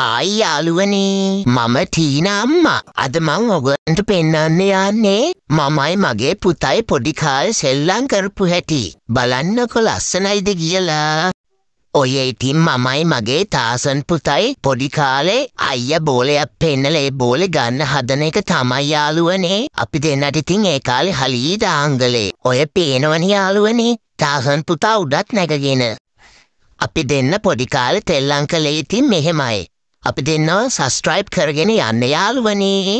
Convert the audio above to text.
Hi යාළුවනේ මම Tina අම්මා. අද මම ඔයගලන්ට පෙන්නන්න යන්නේ මමයි මගේ පුතයි පොඩි කාලේ සෙල්ලම් කරපු හැටි. බලන්නකො ලස්සනයිද කියලා. ඔය ඉතින් මමයි මගේ තාසන් පුතයි පොඩි කාලේ අයියා බෝලයක් පෙන්නලා ඒ බෝලේ ගන්න හදන එක තමයි යාළුවනේ. අපි දෙන්නට ඉතින් ඒ කාලේ හලී දාංගලේ. ඔය පේනවනේ යාළුවනේ තාසන් පුතා උඩත් නැගගෙන. අපි දෙන්න පොඩි කාලේ තෙල්ලම් කළේ ඉතින් මෙහෙමයි. අපි දෙන්නව සබ්ස්ක්‍රයිබ් කරගෙන යන්න යාළුවනේ.